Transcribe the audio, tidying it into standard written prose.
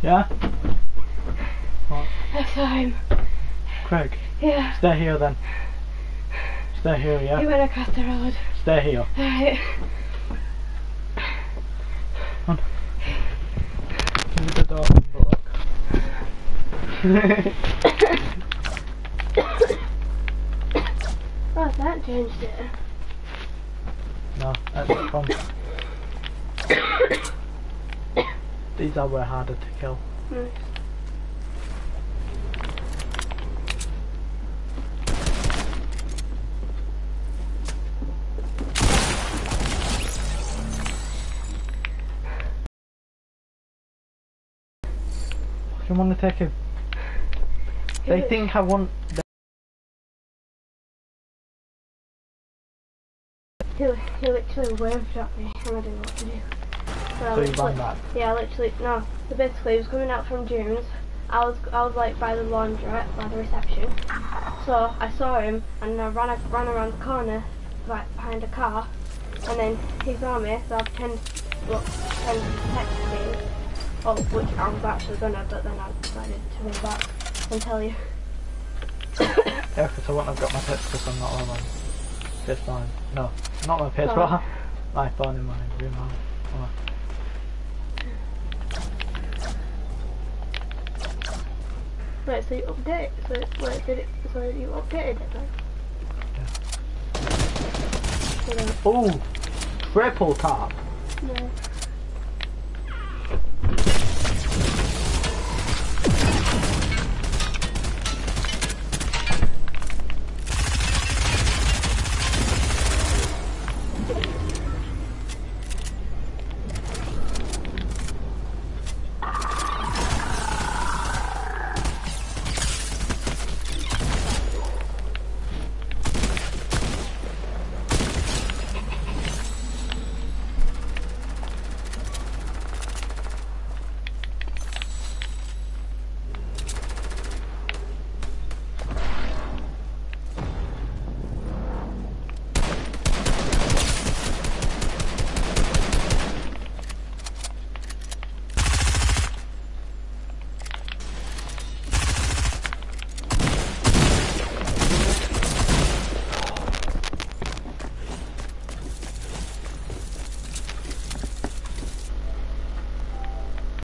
Yeah? What? I saw him. Craig? Yeah. Stay here then. Stay here, yeah? He went across the road. Stay here. Alright. Come on. Give me the door and Oh, that changed it. No, that's the fun. These are way harder to kill. Nice. Do you want to take him? They think I want... He literally waved at me and I didn't know what to do. So you ran back? Yeah, literally, no. So basically he was coming out from June's. I was like by the laundrette, by the reception. So I saw him and I ran around the corner, like behind a car. And then he saw me, so I pretended to text him. Oh, which I was actually gonna, but then I decided to run back and tell you. Yeah, because I wouldn't have got my piss because I'm not on my piss line. No, not my piss, but my phone in my room. Oh. Wait, so you update? So you updated it then? Yeah. Oh, triple tap. No.